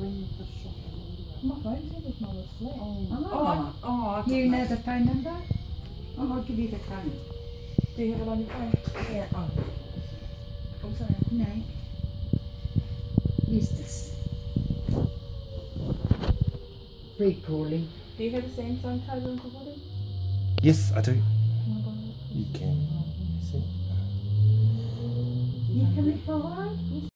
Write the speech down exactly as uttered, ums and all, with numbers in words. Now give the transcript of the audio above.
My phone's in with Mama's flat. Oh, Oh, oh, I, oh I you know the phone number? Oh, I'll give you the phone. Do you have it on your phone? Yeah. Oh. Oh, sorry. No. Eustace. Free calling. Do you have a Samsung charger, Uncle Woody? Yes, I do. Can I borrow it? You can. Is it? You coming for a ride?